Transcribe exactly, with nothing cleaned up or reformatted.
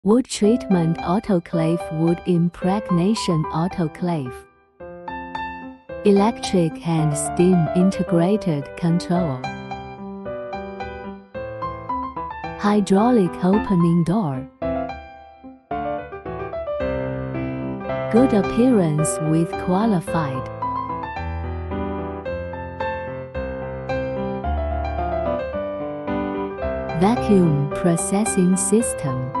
Wood treatment autoclave, wood impregnation autoclave. Electric and steam integrated control. Hydraulic opening door. Good appearance with qualified. Vacuum processing system.